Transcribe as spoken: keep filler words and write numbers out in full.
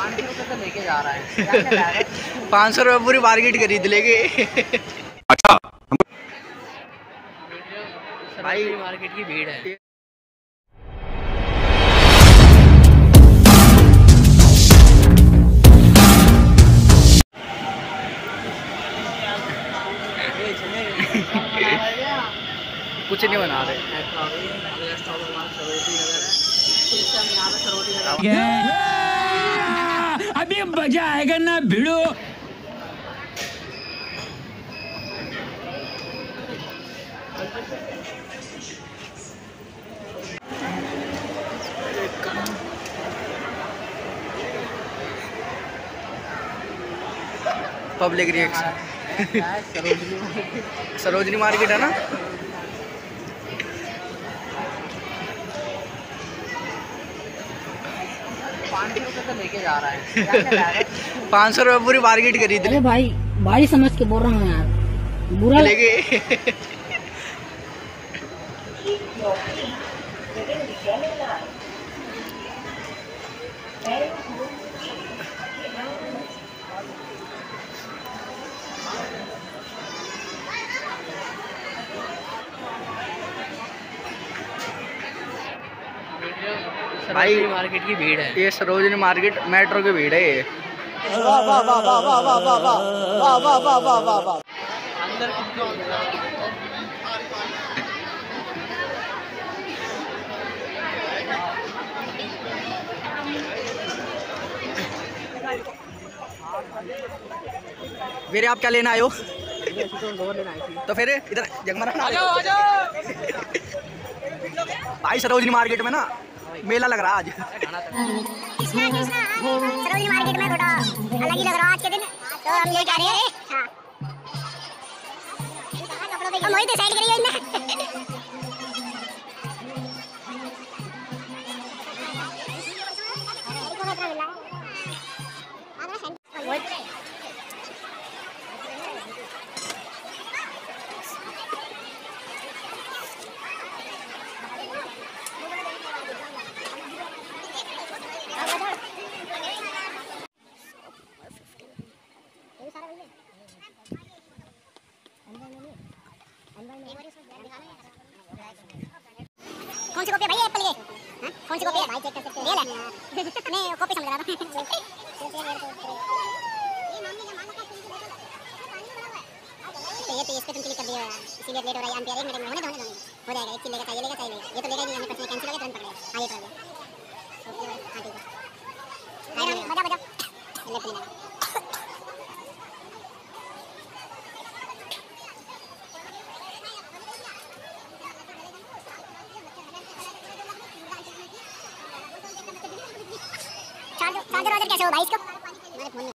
पाँच सौ रुपये तो लेके जा रहा है। पाँच सौ रुपये पूरी मार्केट खरीद लेंगे। अच्छा भाई मार्केट की भीड़ है। कुछ नहीं बना रहे। अभी मजा आएगा ना भिड़ो। Public reaction. सरोजनी मार्केट है ना। पाँच सौ रुपये तो लेके जा रहा है। पाँच सौ रुपये पूरी मार्केट खरीद ले। भाई भाई समझ के बोल रहा हूँ यार, बुरा लेंगे। भाई मार्केट की भीड़ है। ये सरोजनी मार्केट मेट्रो की भीड़ है ये। अंदर मेरे आप क्या लेना आयो? तो फिर इधर जगमरा आ जाओ आ जाओ। भाई सरोजनी मार्केट में ना मेला लग रहा है आज। कृष्णा कृष्णा सरोजनी मार्केट में थोड़ा अलग ही लग रहा है आज के दिन। तो हम ये कह रहे हैं हम वही डिसाइड करिए ना। कौन सी कॉपी है भाई एप्पल के? हां कौन सी कॉपी है भाई चेक कर सकते हैं। नहीं कॉपी समझ रहा था। ये तो इस पे तुम क्लिक कर दिया यार, इसीलिए लेट हो रहा है। एम्पियर एक मिनट में होने दो होने दो हो जाएगा। एक चीज लेगा चाहिए लेगा चाहिए ये तो लेगा नहीं। हमने पर्सनल कैंसिल हो गया तुरंत पकड़ लिया। हां ये पकड़ लिया। ओके हां ठीक है बजा बजा लेफ्ट नहीं लगा। चार्जर चार्जर कैसे हो भाई इसका?